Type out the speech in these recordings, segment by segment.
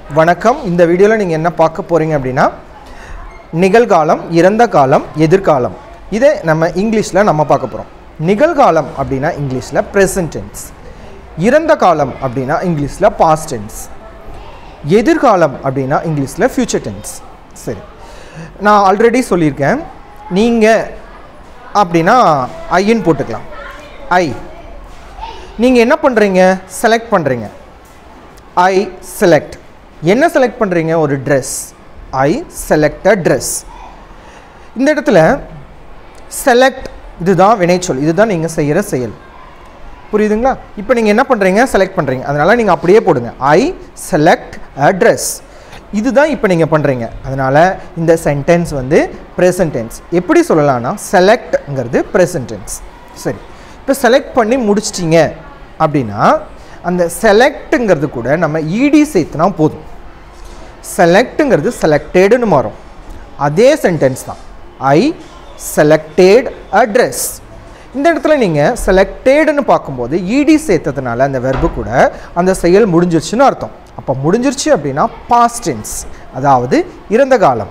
வணக்கம். இந்த வீடியோவில் நீங்கள் என்ன பார்க்க போகிறீங்க அப்படின்னா நிகழ்காலம், இறந்த காலம், எதிர்காலம். இதை நம்ம இங்கிலீஷில் நம்ம பார்க்க போகிறோம். நிகழ்காலம் அப்படின்னா இங்கிலீஷில் ப்ரெசன்ட் டென்ஸ், இறந்த காலம் அப்படின்னா இங்கிலீஷில் பாஸ்ட் டென்ஸ், எதிர்காலம் அப்படின்னா இங்கிலீஷில் ஃப்யூச்சர் டென்ஸ். சரி, நான் ஆல்ரெடி சொல்லியிருக்கேன். நீங்கள் அப்படின்னா ஐன்னு போட்டுக்கலாம். ஐ நீங்கள் என்ன பண்ணுறீங்க? செலக்ட் பண்ணுறீங்க. ஐ செலக்ட். என்ன செலக்ட் பண்ணுறீங்க? ஒரு dress. I select a dress. இந்த இடத்துல செலக்ட் இதுதான் வினைச்சொல், இதுதான் நீங்கள் செய்கிற செயல். புரியுதுங்களா? இப்போ நீங்கள் என்ன பண்ணுறீங்க? செலக்ட் பண்ணுறீங்க. அதனால் நீங்கள் அப்படியே போடுங்க. I select a dress. இதுதான் இப்போ நீங்கள் பண்ணுறீங்க. அதனால் இந்த சென்டென்ஸ் வந்து ப்ரெசன்ட் டென்ஸ். எப்படி சொல்லலாம்னா செலக்ட்ங்கிறது ப்ரெசன்ட் டென்ஸ். சரி, இப்போ செலக்ட் பண்ணி முடிச்சிட்டிங்க அப்படின்னா அந்த செலக்ட்டுங்கிறது கூட நம்ம இடி சேர்த்துனா போதும். செலக்ட்டுங்கிறது செலக்டேடுன்னு மாறும். அதே சென்டென்ஸ் தான். I selected a dress. இந்த இடத்துல நீங்கள் செலக்டேடுன்னு பார்க்கும்போது இடி சேர்த்ததுனால அந்த வெர்பு கூட அந்த செயல் முடிஞ்சிருச்சுன்னு அர்த்தம். அப்போ முடிஞ்சிருச்சு அப்படின்னா பாஸ்ட் டென்ஸ், அதாவது இறந்த காலம்.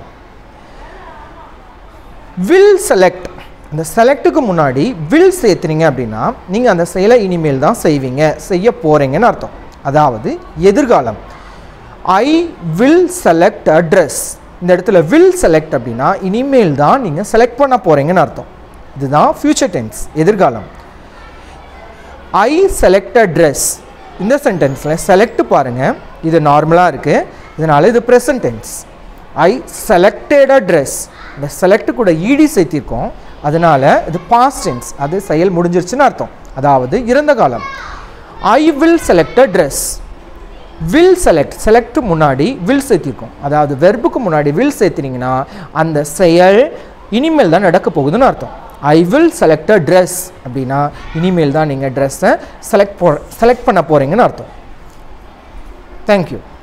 வில் செலக்ட், அந்த செலக்ட்டுக்கு முன்னாடி வில் சேர்த்துனீங்க அப்படின்னா நீங்கள் அந்த செயலை இனிமேல் தான் செய்வீங்க, செய்ய போகிறீங்கன்னு அர்த்தம். அதாவது எதிர்காலம். I will select a dress. இந்த இடத்துல வில் செலக்ட் அப்படின்னா இனிமேல் தான் நீங்கள் செலக்ட் பண்ண போகிறீங்கன்னு அர்த்தம். இதுதான் ஃப்யூச்சர் டென்ஸ், எதிர்காலம். I select a dress. இந்த சென்டென்ஸில் செலக்ட் பாருங்கள், இது நார்மலாக இருக்குது, இதனால் இது present tense. I selected a dress. இந்த செலக்ட் கூட ஈடி சேர்த்திருக்கோம், அதனால் இது பாஸ்ட் டென்ஸ், அது செயல் முடிஞ்சிருச்சுன்னு அர்த்தம். அதாவது இறந்த காலம். I will select a dress. Will select, select முன்னாடி வில் சேர்த்திருக்கோம், அதாவது வெர்புக்கு முன்னாடி வில் சேர்த்தினீங்கன்னா அந்த செயல் இனிமேல் தான் நடக்க போகுதுன்னு அர்த்தம். I will select a dress அப்படின்னா இனிமேல் தான் நீங்கள் ட்ரெஸ்ஸை செலக்ட் பண்ண போகிறீங்கன்னு அர்த்தம். தேங்க்யூ.